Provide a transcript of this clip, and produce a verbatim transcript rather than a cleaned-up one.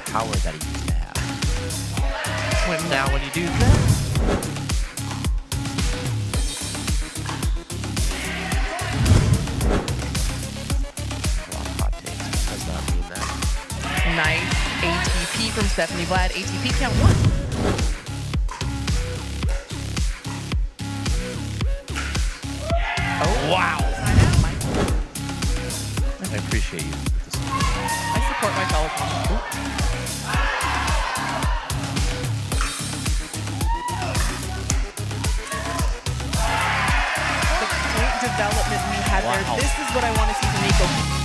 power that he used to have. Swim now when you do that. A lot of hot takes. Does not mean that. Nice A T P from Stephanie Vlad. A T P count one. Oh, wow. I appreciate you. I support my fellow commoners. The point development we had Wow. there, this is what I want to see from Nico.